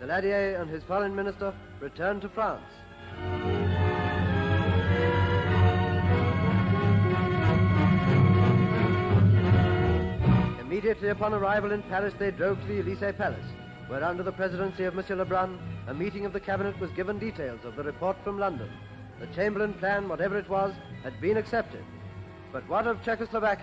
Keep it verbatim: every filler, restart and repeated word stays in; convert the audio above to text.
Daladier and his foreign minister returned to France. Immediately upon arrival in Paris, they drove to the Elysee Palace, where under the presidency of Monsieur Lebrun, a meeting of the cabinet was given details of the report from London. The Chamberlain plan, whatever it was, had been accepted. But what of Czechoslovakia?